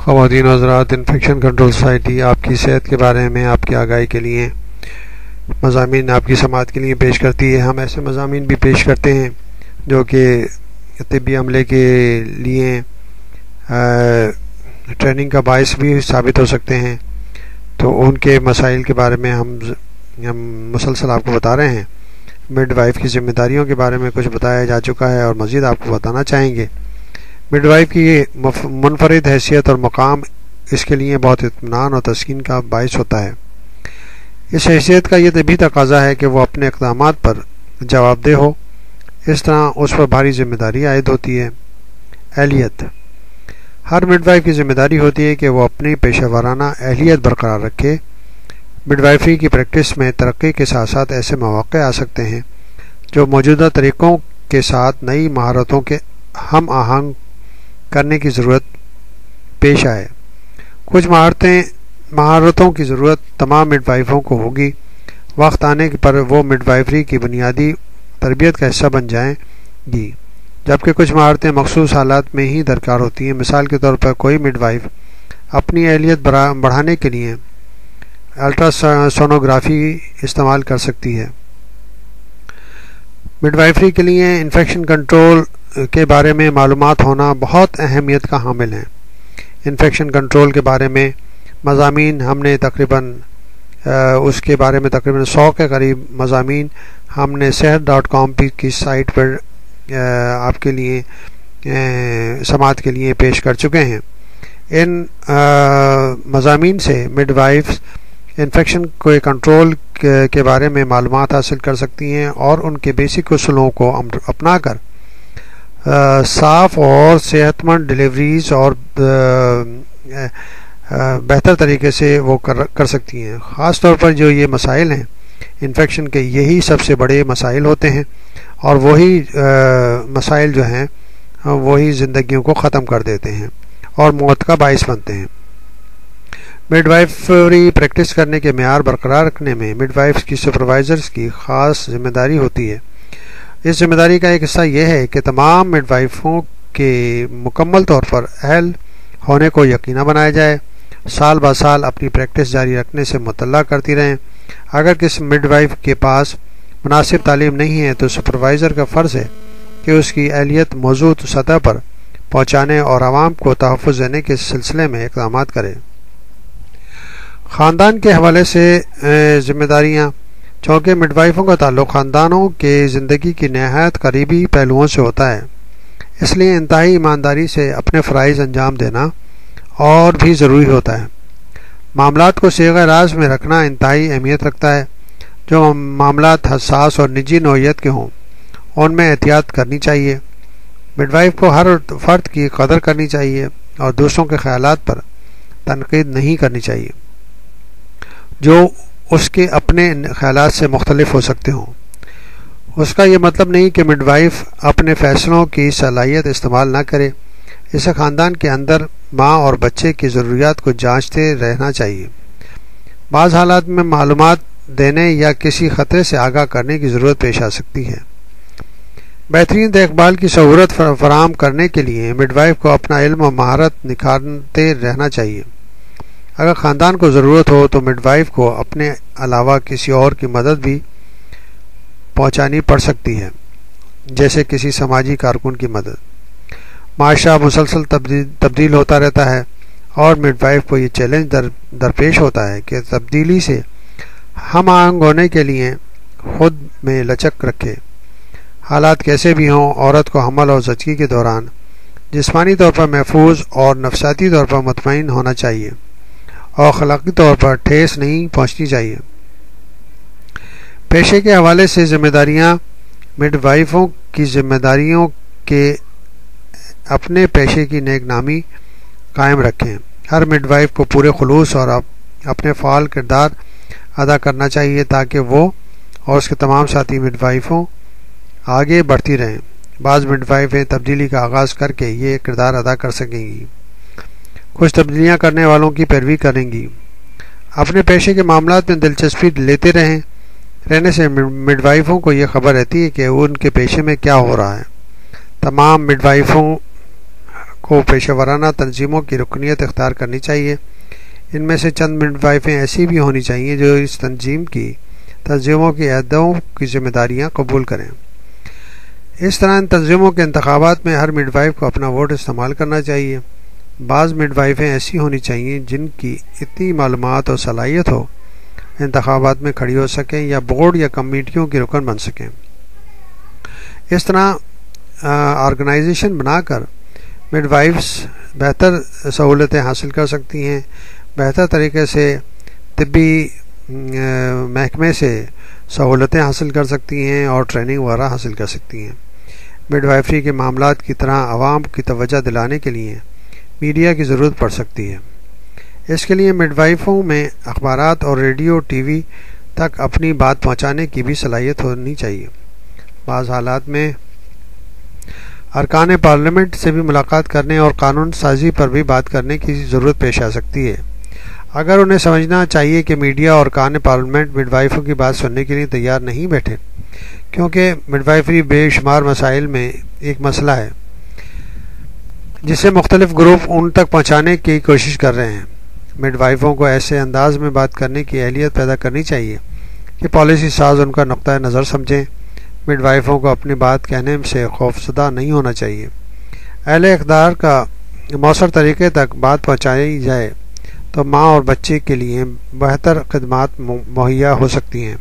خواتین و حضرات، انفیکشن کنٹرول سوسائٹی آپ کی صحت کے بارے میں آپ کی آگاہی کے لیے مضامین آپ کی سماعت کے لیے پیش کرتی ہے۔ ہم ایسے مضامین بھی پیش کرتے ہیں جو کہ طبی عملے کے لیے ٹریننگ کا باعث بھی ثابت ہو سکتے ہیں، تو ان کے مسائل کے بارے میں ہم مسلسل آپ کو بتا رہے ہیں۔ مڈ وائف کی ذمہ داریوں کے بارے میں کچھ بتایا جا چکا ہے اور مزید آپ کو بتانا چاہیں گے۔ مڈ وائف کی منفرد حیثیت اور مقام اس کے لیے بہت اطمینان اور تسکین کا باعث ہوتا ہے۔ اس حیثیت کا یہ طبی تقاضا ہے کہ وہ اپنے اقدامات پر جواب دہ ہو، اس طرح اس پر بھاری ذمہ داری عائد ہوتی ہے۔ اہلیت: ہر مڈ وائف کی ذمہ داری ہوتی ہے کہ وہ اپنی پیشہ ورانہ اہلیت برقرار رکھے۔ مڈ وائفری کی پریکٹس میں ترقی کے ساتھ ساتھ ایسے مواقع آ سکتے ہیں جو موجودہ طریقوں کے ساتھ نئی مہارتوں کے ہم آہنگ کرنے کی ضرورت پیش آئے۔ کچھ مہارتوں کی ضرورت تمام مڈ وائفوں کو ہوگی۔ وقت آنے پر وہ مڈ وائفری کی بنیادی تربیت کا حصہ بن جائیں گی، جبکہ کچھ مہارتیں مخصوص حالات میں ہی درکار ہوتی ہیں۔ مثال کے طور پر کوئی مڈ وائف اپنی اہلیت بڑھانے کے لیے الٹرا سونوگرافی استعمال کر سکتی ہے۔ مڈ وائفری کے لیے انفیکشن کنٹرول کے بارے میں معلومات ہونا بہت اہمیت کا حامل ہے۔ انفیکشن کنٹرول کے بارے میں مضامین ہم نے اس کے بارے میں تقریباً 100 کے قریب مضامین ہم نے صحت.com کی سائٹ پر آپ کے لیے سماعت کے لیے پیش کر چکے ہیں۔ ان مضامین سے مڈ وائفز انفیکشن کو کنٹرول کے بارے میں معلومات حاصل کر سکتی ہیں اور ان کے بیسک اصولوں کو اپنا کر صاف اور صحت مند ڈیلیوریز اور بہتر طریقے سے وہ کر سکتی ہیں۔ خاص طور پر جو یہ مسائل ہیں انفیکشن کے، یہی سب سے بڑے مسائل ہوتے ہیں اور وہی مسائل جو ہیں وہی زندگیوں کو ختم کر دیتے ہیں اور موت کا باعث بنتے ہیں۔ مڈ وائفری پریکٹس کرنے کے معیار برقرار رکھنے میں مڈ وائفز کی سپروائزرز کی خاص ذمہ داری ہوتی ہے۔ اس ذمہ داری کا ایک حصہ یہ ہے کہ تمام مڈ وائفوں کے مکمل طور پر اہل ہونے کو یقینی بنایا جائے، سال با سال اپنی پریکٹس جاری رکھنے سے مطلع کرتی رہیں۔ اگر کسی مڈ وائف کے پاس مناسب تعلیم نہیں ہے تو سپروائزر کا فرض ہے کہ اس کی اہلیت موجود سطح پر پہنچانے اور عوام کو تحفظ دینے کے سلسلے میں اقدامات کرے۔ خاندان کے حوالے سے ذمہ داریاں: چونکہ مڈ وائفوں کا تعلق خاندانوں کے زندگی کی نہایت قریبی پہلوؤں سے ہوتا ہے، اس لیے انتہائی ایمانداری سے اپنے فرائض انجام دینا اور بھی ضروری ہوتا ہے۔ معاملات کو صیغہ راز میں رکھنا انتہائی اہمیت رکھتا ہے۔ جو معاملات حساس اور نجی نوعیت کے ہوں ان میں احتیاط کرنی چاہیے۔ مڈ وائف کو ہر فرد کی قدر کرنی چاہیے اور دوسروں کے خیالات پر تنقید نہیں کرنی چاہیے جو اس کے اپنے خیالات سے مختلف ہو سکتے ہوں۔ اس کا یہ مطلب نہیں کہ مڈ وائف اپنے فیصلوں کی صلاحیت استعمال نہ کرے۔ اسے خاندان کے اندر ماں اور بچے کی ضروریات کو جانچتے رہنا چاہیے۔ بعض حالات میں معلومات دینے یا کسی خطرے سے آگاہ کرنے کی ضرورت پیش آ سکتی ہے۔ بہترین دیکھ بھال کی سہولت فراہم کرنے کے لیے مڈ وائف کو اپنا علم و مہارت نکھارتے رہنا چاہیے۔ اگر خاندان کو ضرورت ہو تو مڈ وائف کو اپنے علاوہ کسی اور کی مدد بھی پہنچانی پڑ سکتی ہے، جیسے کسی سماجی کارکن کی مدد۔ معاشرہ مسلسل تبدیل ہوتا رہتا ہے اور مڈ وائف کو یہ چیلنج درپیش ہوتا ہے کہ تبدیلی سے ہم آہنگ ہونے کے لیے خود میں لچک رکھے۔ حالات کیسے بھی ہوں، عورت کو حمل اور زچگی کے دوران جسمانی طور پر محفوظ اور نفسیاتی طور پر مطمئن ہونا چاہیے اور اخلاقی طور پر ٹھیس نہیں پہنچنی چاہیے۔ پیشے کے حوالے سے ذمہ داریاں: مڈ وائفوں کی ذمہ داریوں کے اپنے پیشے کی نیک نامی قائم رکھیں۔ ہر مڈ وائف کو پورے خلوص اور اپنے فعال کردار ادا کرنا چاہیے تاکہ وہ اور اس کے تمام ساتھی مڈ وائفوں آگے بڑھتی رہیں۔ بعض مڈ وائفیں تبدیلی کا آغاز کر کے یہ کردار ادا کر سکیں گی، کچھ تبدیلیاں کرنے والوں کی پیروی کریں گی۔ اپنے پیشے کے معاملات میں دلچسپی لیتے رہنے سے مڈ وائفوں کو یہ خبر رہتی ہے کہ ان کے پیشے میں کیا ہو رہا ہے۔ تمام مڈ وائفوں کو پیشہ ورانہ تنظیموں کی رکنیت اختیار کرنی چاہیے۔ ان میں سے چند مڈ وائفیں ایسی بھی ہونی چاہیے جو اس تنظیموں کی عہدوں کی ذمہ داریاں قبول کریں۔ اس طرح ان تنظیموں کے انتخابات میں ہر مڈ وائف کو اپنا ووٹ استعمال کرنا چاہیے۔ بعض مڈ وائفیں ایسی ہونی چاہیے جن کی اتنی معلومات اور صلاحیت ہو انتخابات میں کھڑی ہو سکیں یا بورڈ یا کمیٹیوں کی رکن بن سکیں۔ اس طرح آرگنائزیشن بنا کر مڈ وائفز بہتر سہولتیں حاصل کر سکتی ہیں، بہتر طریقے سے طبی محکمے سے سہولتیں حاصل کر سکتی ہیں اور ٹریننگ وغیرہ حاصل کر سکتی ہیں۔ مڈ وائفری کے معاملات کی طرح عوام کی توجہ دلانے کے لیے میڈیا کی ضرورت پڑ سکتی ہے۔ اس کے لیے مڈ وائفوں میں اخبارات اور ریڈیو ٹی وی تک اپنی بات پہنچانے کی بھی صلاحیت ہونی چاہیے۔ بعض حالات میں ارکان پارلیمنٹ سے بھی ملاقات کرنے اور قانون سازی پر بھی بات کرنے کی ضرورت پیش آ سکتی ہے۔ اگر انہیں سمجھنا چاہیے کہ میڈیا اور ارکان پارلیمنٹ مڈ وائفوں کی بات سننے کے لیے تیار نہیں بیٹھے، کیونکہ مڈ وائفری بے شمار مسائل میں ایک مسئلہ ہے جسے مختلف گروپ ان تک پہنچانے کی کوشش کر رہے ہیں۔ مڈ وائفوں کو ایسے انداز میں بات کرنے کی اہلیت پیدا کرنی چاہیے کہ پالیسی ساز ان کا نقطہ نظر سمجھیں۔ مڈ وائفوں کو اپنی بات کہنے سے خوفزدہ نہیں ہونا چاہیے۔ اہل اقدار کا مؤثر طریقے تک بات پہنچائی جائے تو ماں اور بچے کے لیے بہتر خدمات مہیا ہو سکتی ہیں۔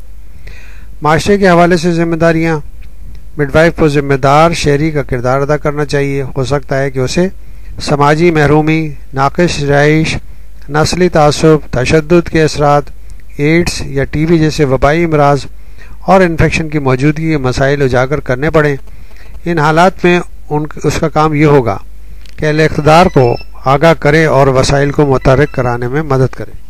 معاشرے کے حوالے سے ذمہ داریاں، مڈ وائف کو ذمہ دار شہری کا کردار ادا کرنا چاہیے۔ ہو سکتا ہے کہ اسے سماجی محرومی، ناقص رہائش، نسلی تعصب، تشدد کے اثرات، ایڈز یا ٹی بی جیسے وبائی امراض اور انفیکشن کی موجودگی کے مسائل اجاگر کرنے پڑیں۔ ان حالات میں اس کا کام یہ ہوگا کہ اہل اقتدار کو آگاہ کرے اور وسائل کو متحرک کرانے میں مدد کرے۔